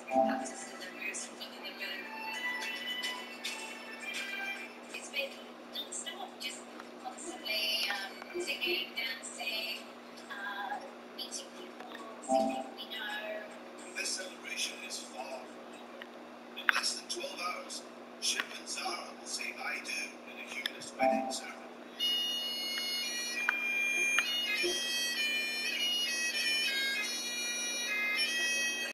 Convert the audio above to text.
It's been non-stop, just constantly singing, dancing, meeting people, seeing people we know. This celebration is far from over. In less than 12 hours, Shiv and Zara will say I do in a humanist wedding ceremony.